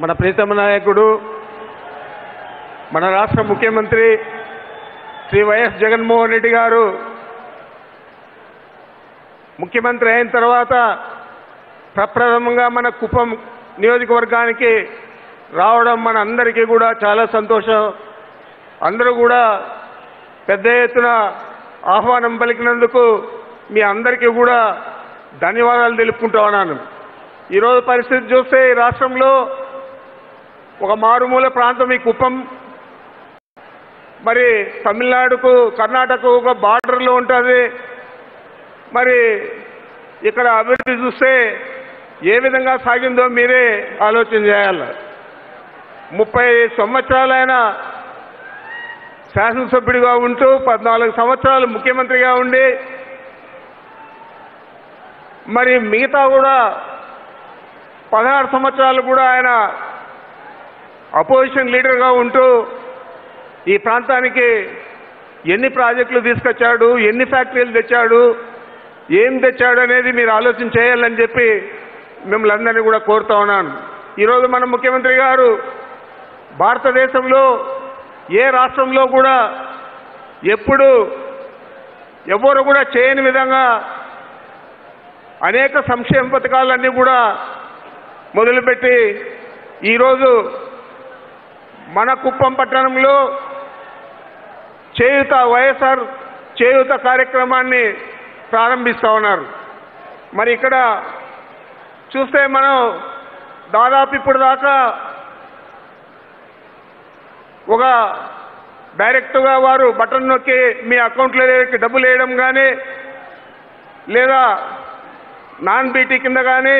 మన ప్రీతమ నాయకుడు మన రాష్ట్ర ముఖ్యమంత్రి శ్రీ వైఎస్ జగన్మోహన్ రెడ్డి గారు ముఖ్యమంత్రి అయిన తర్వాత ప్రప్రథమంగా మన కుప్పం నియోజకవర్గానికి రావడం మన అందరికీ కూడా చాలా సంతోషం. అందరూ కూడా పెద్ద ఎత్తున ఆహ్వానం పలికినందుకు మీ అందరికీ కూడా ధన్యవాదాలు తెలుపుకుంటా ఉన్నాను. ఈరోజు పరిస్థితి చూస్తే ఈ రాష్ట్రంలో ఒక మారుమూల ప్రాంతం ఈ కుప్పం, మరి తమిళనాడుకు కర్ణాటకకు ఒక బార్డర్లో ఉంటుంది. మరి ఇక్కడ అభివృద్ధి చూస్తే ఏ విధంగా సాగిందో మీరే ఆలోచన చేయాలి. 30 సంవత్సరాలైన శాసనసభ్యుడిగా ఉంటూ 14 సంవత్సరాలు ముఖ్యమంత్రిగా ఉండి మరి మిగతా కూడా 16 సంవత్సరాలు కూడా ఆయన అపోజిషన్ లీడర్గా ఉంటూ ఈ ప్రాంతానికి ఎన్ని ప్రాజెక్టులు తీసుకొచ్చాడు, ఎన్ని ఫ్యాక్టరీలు తెచ్చాడు, ఏం తెచ్చాడు అనేది మీరు ఆలోచన చేయాలని చెప్పి మిమ్మల్ని అందరినీ కూడా కోరుతా ఉన్నాను. ఈరోజు మన ముఖ్యమంత్రి గారు భారతదేశంలో ఏ రాష్ట్రంలో కూడా ఎప్పుడు ఎవరు కూడా చేయని విధంగా అనేక సంక్షేమ పథకాలన్నీ కూడా మొదలుపెట్టి ఈరోజు మన కుప్పం పట్టణంలో చేయూత వైఎస్ఆర్ చేయూత కార్యక్రమాన్ని ప్రారంభిస్తూ ఉన్నారు. మరి ఇక్కడ చూస్తే మనం దాదాపు ఇప్పుడు దాకా ఒక డైరెక్ట్గా వారు బటన్ నొక్కి మీ అకౌంట్లో డబ్బులు వేయడం కానీ లేదా నాన్ బీటీ కింద కానీ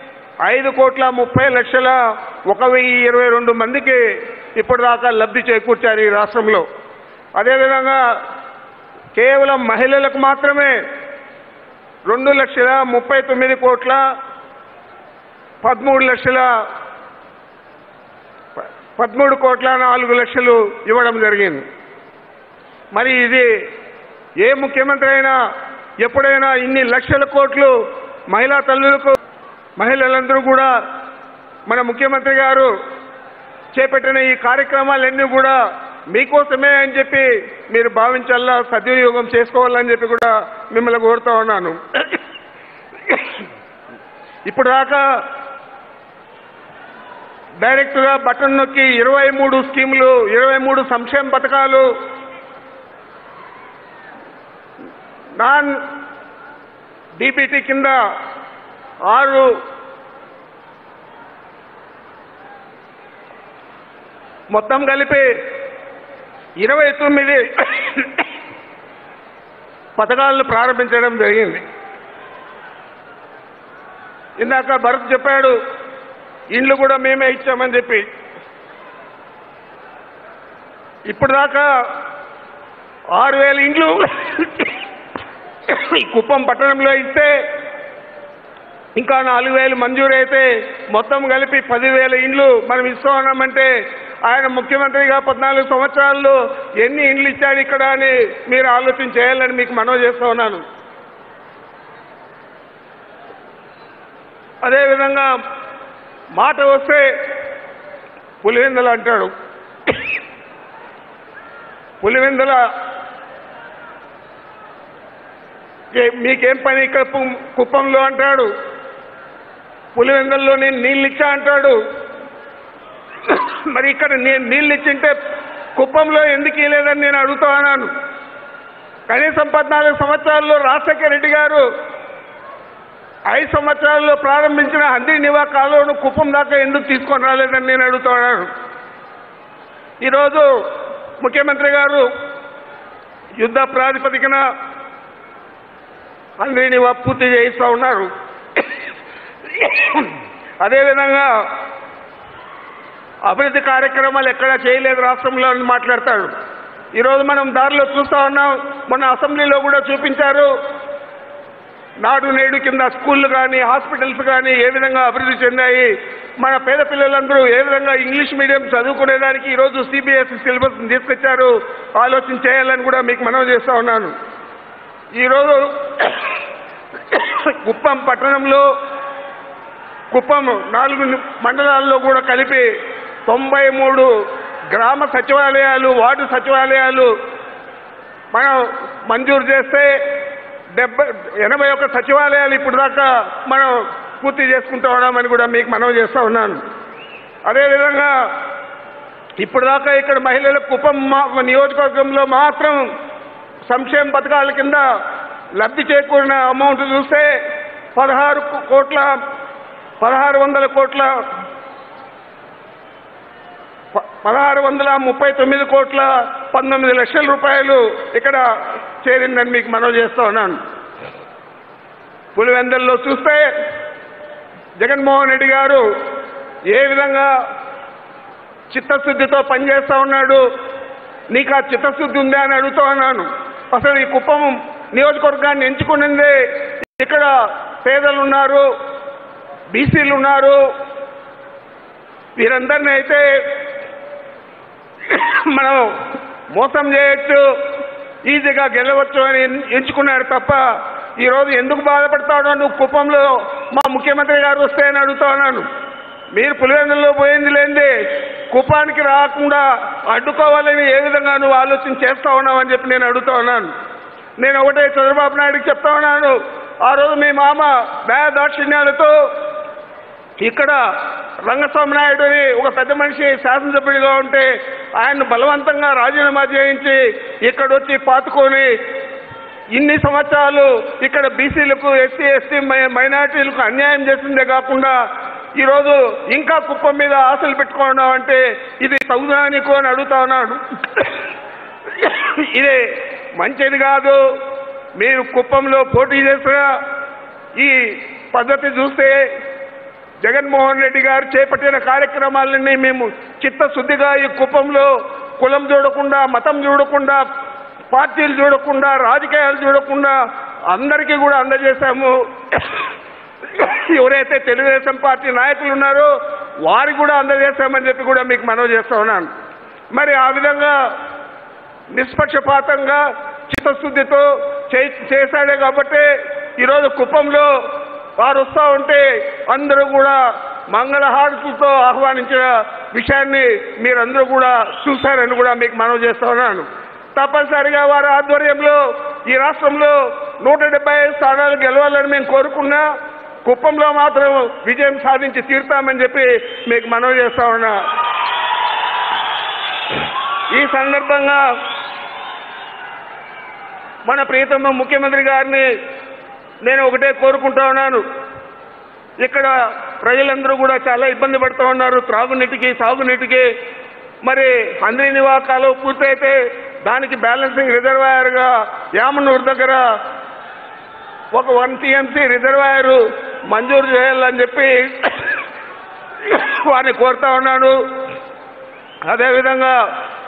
5,30,01,022 మందికి ఇప్పటిదాకా లబ్ధి చేకూర్చారు ఈ రాష్ట్రంలో. అదేవిధంగా కేవలం మహిళలకు మాత్రమే 2,39,13,04,00,000 ఇవ్వడం జరిగింది. మరి ఇది ఏ ముఖ్యమంత్రి అయినా ఎప్పుడైనా ఇన్ని లక్షల కోట్లు మహిళా తల్లులకు, మహిళలందరూ కూడా మన ముఖ్యమంత్రి గారు చేపట్టిన ఈ కార్యక్రమాలన్నీ కూడా మీకోసమే అని చెప్పి మీరు భావించాలా, సద్వినియోగం చేసుకోవాలని చెప్పి కూడా మిమ్మల్ని కోరుతా ఉన్నాను. ఇప్పుడు దాకా డైరెక్ట్గా బటన్ నొక్కి 23 స్కీములు, 23 సంక్షేమ పథకాలు, నాన్ డీపీటీ కింద 6 మొత్తం కలిపి 29 పథకాలను ప్రారంభించడం జరిగింది. ఇందాక భరత్ చెప్పాడు ఇండ్లు కూడా మేమే ఇచ్చామని చెప్పి. ఇప్పుడు దాకా 6,000 ఇండ్లు ఈ కుప్పం పట్టణంలో ఇస్తే ఇంకా 4,000 మంజూరు అయితే మొత్తం కలిపి 10,000 ఇండ్లు మనం ఇస్తా ఉన్నామంటే ఆయన ముఖ్యమంత్రిగా 14 సంవత్సరాల్లో ఎన్ని ఇండ్లు ఇచ్చాడు ఇక్కడ అని మీరు ఆలోచన చేయాలని మీకు మనవి చేస్తూ ఉన్నాను. అదేవిధంగా మాట వస్తే పులివెందుల అంటాడు. పులివెందుల మీకేం పని ఇక్కడ కుప్పంలో అంటాడు. పులివెందుల్లో నేను నీళ్ళు ఇచ్చా అంటాడు. మరి ఇక్కడ నేను నీళ్ళు ఇచ్చింటే కుప్పంలో ఎందుకు ఇవ్వలేదని నేను అడుగుతా ఉన్నాను. కనీసం 14 సంవత్సరాల్లో రాజశేఖర రెడ్డి గారు 5 సంవత్సరాల్లో ప్రారంభించిన హందీ నివా కాలువను కుప్పం దాకా ఎందుకు తీసుకొని రాలేదని నేను అడుగుతున్నాను. ఈరోజు ముఖ్యమంత్రి గారు యుద్ధ ప్రాతిపదికన హందీ నివా పూర్తి చేయిస్తూ ఉన్నారు. అదేవిధంగా అభివృద్ధి కార్యక్రమాలు ఎక్కడా చేయలేదు రాష్ట్రంలో అని మాట్లాడతాడు. ఈరోజు మనం దారిలో చూస్తూ ఉన్నాం. మొన్న అసెంబ్లీలో కూడా చూపించారు. నాడు నేడు కింద స్కూళ్ళు కానీ హాస్పిటల్స్ కానీ ఏ విధంగా అభివృద్ధి చెందాయి, మన పేద పిల్లలందరూ ఏ విధంగా ఇంగ్లీష్ మీడియం చదువుకునేదానికి ఈరోజు సిబిఎస్ఈ సిలబస్ తీసుకొచ్చారు. ఆలోచన చేయాలని కూడా మీకు మనవి చేస్తూ ఉన్నాను. ఈరోజు కుప్పం పట్టణంలో కుప్పం 4 మండలాల్లో కూడా కలిపి 93 గ్రామ సచివాలయాలు, వార్డు సచివాలయాలు మనం మంజూరు చేస్తే 81 సచివాలయాలు ఇప్పుడు దాకా మనం పూర్తి చేసుకుంటూ ఉన్నామని కూడా మీకు మనవి చేస్తూ ఉన్నాను. అదేవిధంగా ఇప్పుడు దాకా ఇక్కడ మహిళలకు కుప్పం నియోజకవర్గంలో మాత్రం సంక్షేమ పథకాల కింద లబ్ధి చేకూరిన అమౌంట్ చూస్తే 1600 కోట్ల 1639 కోట్ల 19 లక్షల రూపాయలు ఇక్కడ చేరిందని మీకు మనవి చేస్తూ ఉన్నాను. పులివెందుల్లో చూస్తే జగన్మోహన్ రెడ్డి గారు ఏ విధంగా చిత్తశుద్ధితో పనిచేస్తూ ఉన్నాడు, నీకు ఆ చిత్తశుద్ధి ఉందా అని అడుగుతూ ఉన్నాను. అసలు ఈ కుప్పం నియోజకవర్గాన్ని ఎంచుకున్నదే ఇక్కడ పేదలు ఉన్నారు, బీసీలు ఉన్నారు, వీరందరినీ అయితే మనం మోసం చేయొచ్చు, ఈజీగా గెలవచ్చు అని ఎంచుకున్నారు తప్ప ఈరోజు ఎందుకు బాధపడతాడో నువ్వు కుప్పంలో మా ముఖ్యమంత్రి గారు వస్తే అని అడుగుతా ఉన్నాను. మీరు పులివెందుల్లో పోయింది లేనిదే కుప్పానికి రాకుండా అడ్డుకోవాలని ఏ విధంగా నువ్వు ఆలోచన చేస్తా ఉన్నావు అని చెప్పి నేను అడుగుతా ఉన్నాను. నేను ఒకటే చంద్రబాబు నాయుడికి చెప్తా ఉన్నాను, ఆ రోజు మీ మామ దాక్షిణ్యాలతో ఇక్కడ రంగస్వామి నాయుడు అని ఒక పెద్ద మనిషి శాసనసభ్యుడిగా ఉంటే ఆయన్ను బలవంతంగా రాజీనామా చేయించి ఇక్కడ వచ్చి పాతుకొని ఇన్ని సంవత్సరాలు ఇక్కడ బీసీలకు, ఎస్సీ, ఎస్టీ మైనార్టీలకు అన్యాయం చేసిందే కాకుండా ఈరోజు ఇంకా కుప్పం మీద ఆశలు పెట్టుకోవడం అంటే ఇది సౌదానికు అని అడుగుతా ఉన్నాడు. ఇదే మంచిది కాదు. మీరు కుప్పంలో పోటీ చేసిన ఈ పద్ధతి చూస్తే జగన్మోహన్ రెడ్డి గారు చేపట్టిన కార్యక్రమాలన్నీ మేము చిత్తశుద్ధిగా ఈ కుప్పంలో కులం చూడకుండా, మతం చూడకుండా, పార్టీలు చూడకుండా, రాజకీయాలు చూడకుండా అందరికీ కూడా అందజేశాము. ఎవరైతే తెలుగుదేశం పార్టీ నాయకులు ఉన్నారో వారికి కూడా అందజేశామని చెప్పి కూడా మీకు మనవి చేస్తా ఉన్నాను. మరి ఆ విధంగా నిష్పక్షపాతంగా చిత్తశుద్ధితో చేశాడే కాబట్టి ఈరోజు కుప్పంలో వారు వస్తూ ఉంటే అందరూ కూడా మంగళహారతులతో ఆహ్వానించిన విషయాన్ని మీరందరూ కూడా చూశారని కూడా మీకు మనవి చేస్తా ఉన్నాను. తప్పనిసరిగా వారి ఆధ్వర్యంలో ఈ రాష్ట్రంలో 175 స్థానాలు గెలవాలని మేము కోరుకున్నా కుప్పంలో మాత్రం విజయం సాధించి తీరుతామని చెప్పి మీకు మనవి చేస్తా ఉన్నా. ఈ సందర్భంగా మన ప్రియతమ ముఖ్యమంత్రి గారిని నేను ఒకటే కోరుకుంటా ఉన్నాను. ఇక్కడ ప్రజలందరూ కూడా చాలా ఇబ్బంది పడుతూ ఉన్నారు త్రాగునీటికి, సాగునీటికి. మరి హంద్రీనివా కాలువ పూర్తయితే దానికి బ్యాలెన్సింగ్ రిజర్వాయర్గా యామనూరు దగ్గర ఒక 1 TMC రిజర్వాయర్ మంజూరు చేయాలని చెప్పి వారిని కోరుతా ఉన్నాను. అదేవిధంగా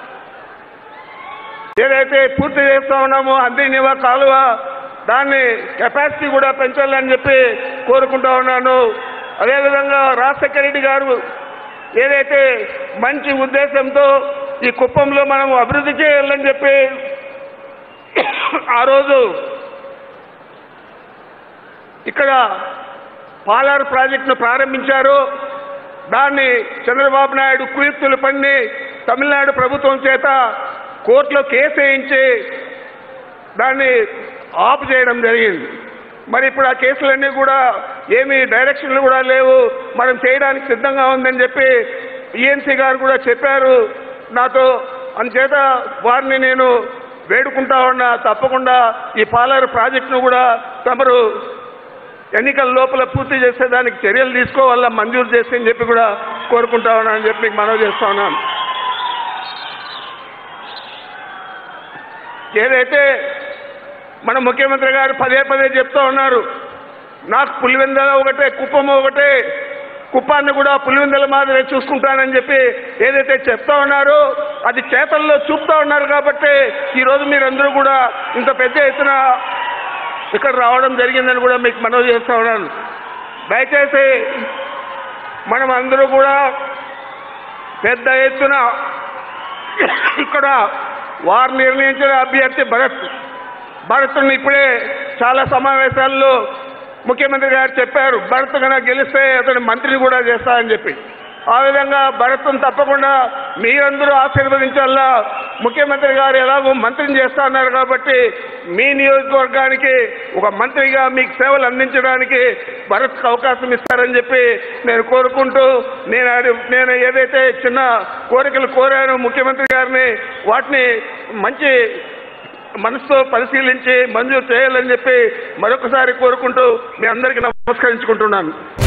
ఏదైతే పూర్తి చేస్తా ఉన్నామో హంద్రీనివా కాలువ దాన్ని కెపాసిటీ కూడా పెంచాలని చెప్పి కోరుకుంటా ఉన్నాను. అదేవిధంగా రాజశేఖర రెడ్డి గారు ఏదైతే మంచి ఉద్దేశంతో ఈ కుప్పంలో మనం అభివృద్ధి చేయాలని చెప్పి ఆ రోజు ఇక్కడ పాలార్ ప్రాజెక్టును ప్రారంభించారు. దాన్ని చంద్రబాబు నాయుడు కుయుక్తులు పన్ని తమిళనాడు ప్రభుత్వం చేత కోర్టులో కేసు వేయించి దాన్ని ఆఫ్ చేయడం జరిగింది. మరి ఇప్పుడు ఆ కేసులన్నీ కూడా ఏమీ డైరెక్షన్లు కూడా లేవు, మనం చేయడానికి సిద్ధంగా ఉందని చెప్పి ఈఎన్సీ గారు కూడా చెప్పారు నాతో. అందుచేత వారిని నేను వేడుకుంటా ఉన్నా, తప్పకుండా ఈ పాలారు ప్రాజెక్టును కూడా తమరు ఎన్నికల లోపల పూర్తి చేసేదానికి చర్యలు తీసుకోవాలా, మంజూరు చేసి అని చెప్పి కూడా కోరుకుంటా ఉన్నా అని చెప్పి మీకు మనవి చేస్తా ఉన్నాను. ఏదైతే మన ముఖ్యమంత్రి గారు పదే పదే చెప్తా ఉన్నారు, నాకు పులివెందుల ఒకటే, కుప్పం ఒకటే, కుప్పాన్ని కూడా పులివెందుల మాదిరి చూసుకుంటానని చెప్పి ఏదైతే చెప్తా ఉన్నారో అది చేతల్లో చూపుతా ఉన్నారు. కాబట్టి ఈరోజు మీరందరూ కూడా ఇంత పెద్ద ఎత్తున ఇక్కడ రావడం జరిగిందని కూడా మీకు మనవి చేస్తా ఉన్నాను. దయచేసి మనం అందరూ కూడా పెద్ద ఎత్తున ఇక్కడ వారు నిర్ణయించిన అభ్యర్థి భరత్ను ఇప్పుడే చాలా సమావేశాల్లో ముఖ్యమంత్రి గారు చెప్పారు, భరత్ కన్నా గెలిస్తే అతను మంత్రిని కూడా చేస్తా అని చెప్పి. ఆ విధంగా భరత్ను తప్పకుండా మీరందరూ ఆశీర్వదించాలా. ముఖ్యమంత్రి గారు ఎలాగో మంత్రిని చేస్తా అన్నారు కాబట్టి మీ నియోజకవర్గానికి ఒక మంత్రిగా మీకు సేవలు అందించడానికి భరత్కు అవకాశం ఇస్తారని చెప్పి నేను కోరుకుంటూ, నేను ఏదైతే చిన్న కోరికలు కోరానో ముఖ్యమంత్రి గారిని, వాటిని మంచి మనసుతో పరిశీలించి మంజూరు చేయాలని చెప్పి మరొకసారి కోరుకుంటూ మీ అందరికీ నమస్కరించుకుంటున్నాను.